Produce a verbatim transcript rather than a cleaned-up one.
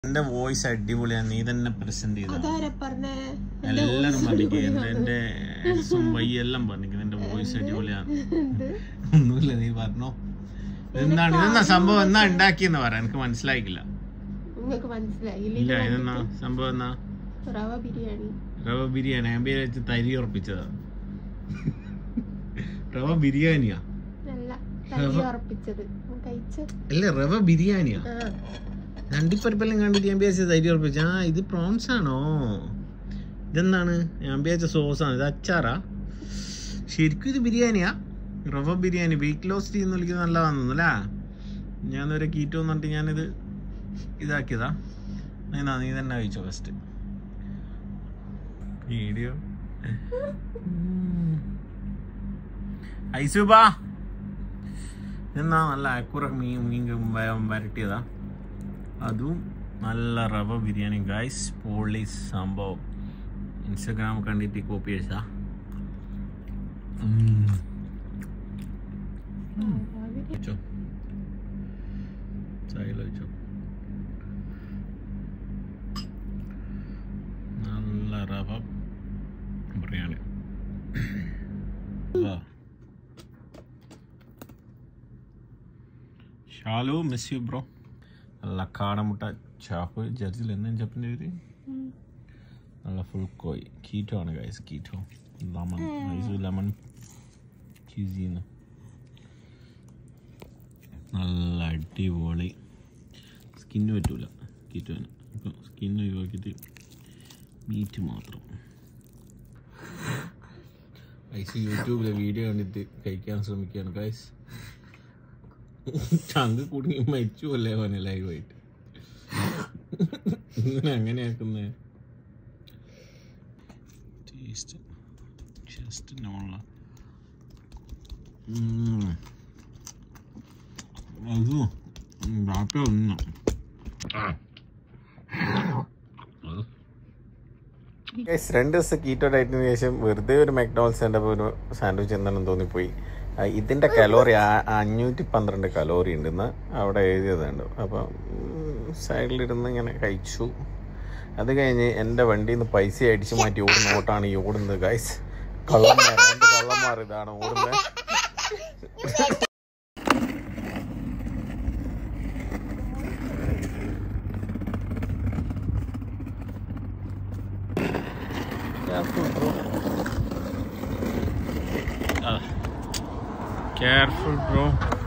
എന്റെ വോയിസ് അടിപൊളിയാണ്, നീ തന്നെ പ്രസന്റ് ചെയ്ത. എല്ലാരും പറഞ്ഞിക്ക് എന്റെ വയ്യെല്ലാം പറഞ്ഞിക്ക് എന്റെ വോയിസ് അടിപൊളിയാണ്. ഒന്നുമില്ല, നീ പറഞ്ഞോ. എന്താണ് ഇതെന്നാ സംഭവം? എന്നാ ഉണ്ടാക്കിയെന്ന് പറയാ, എനിക്ക് മനസ്സിലായിക്കില്ല. ഇല്ല, ഇതെന്നാ സംഭവം? എന്നാ റവ ബിരിയാണി. റവ ബിരിയാണി ഞാൻ വെച്ച് തരി ഉറപ്പിച്ചതാ. റവ ബിരിയാണിയാ? അല്ല, റവ ബിരിയാണിയാ. രണ്ടിപ്പരിപ്പെല്ലാം കണ്ടിട്ട് ഞാൻ വിചാരിച്ച തരി ഉറപ്പിച്ച. ആ, ഇത് പ്രോൺസ് ആണോ? ഇതെന്താണ്? ഞാൻ വിചാരിച്ച സോസാണ്. ഇത് അച്ചാറാ? ശരിക്കും ഇത് ബിരിയാണിയാ? റവ ബിരിയാണി വെയിറ്റ് ലോസ് ചെയ്യുന്ന വിളിക്കുന്നത് നല്ലതാണെന്നു അല്ലേ? ഞാനൊരു കീറ്റോ എന്ന് പറഞ്ഞിട്ട് ഞാനിത് ഇതാക്കിയതാ. എന്നാ നീ തന്നെ കഴിച്ചോ ഫസ്റ്റ്. വീഡിയോ ഐസുബാ എന്നാ നല്ല അക്കുറ മീൻ മീൻ വരട്ടിയതാ. അതും നല്ല റവ ബിരിയാണി ഗൈസ്. പൊളി സംഭവം. ഇൻസ്റ്റാഗ്രാം കണ്ടിട്ട് കോപ്പി അടിച്ചാ. നല്ല റവ biryani. Shalu miss you bro. നല്ല കാടമുട്ട ചാപ്പ്. ജർജിൽ എന്താ ചപ്പിൻ്റെ പേര്? നല്ല ഫുൾ കോയി. കീറ്റോ ആണ് guys, keto. Lemon ice lemon ചീസിന്ന് നല്ല അടിപൊളി. സ്കിന്ന് പറ്റൂല കീറ്റോന്. ഇപ്പം സ്കിന്ന് ഒഴിവാക്കിയിട്ട് മീറ്റ് മാത്രം. ഐസ് യൂട്യൂബിലെ വീഡിയോ കണ്ടിട്ട് കഴിക്കാൻ ശ്രമിക്കുകയാണ് ഗൈസ്. ചങ്ക് കുടുങ്ങി മരിച്ചു അല്ലേ അവനെ ലൈവായിട്ട്. ഇങ്ങനെ അങ്ങനെയാക്കുന്നേ. Taste just നോള. അത് ബാപ്പ ഒന്നും രണ്ട് ദിവസം കീറ്റോ ഡയറ്റിന് ശേഷം വെറുതെ ഒരു മെക്ഡോണൽസ് കണ്ടപ്പോൾ ഒരു സാൻഡ്വിച്ച് എന്താണെന്ന് തോന്നിപ്പോയി. ഇതിൻ്റെ കലോറി അഞ്ഞൂറ്റി പന്ത്രണ്ട് കലോറി ഉണ്ടെന്ന് അവിടെ എഴുതിയതുണ്ട്. അപ്പം സൈഡിലിരുന്ന് ഇങ്ങനെ കഴിച്ചു. അത് കഴിഞ്ഞ് എൻ്റെ വണ്ടിയിൽ നിന്ന് പൈസ അടിച്ചു മാറ്റി ഓടുന്ന ഓട്ടാണ് ഈ ഓടുന്നത് ഗൈസ്. കള്ളന്മാർ, രണ്ട് കള്ളന്മാർ ഇതാണ് ഓടുന്നത്. Careful bro.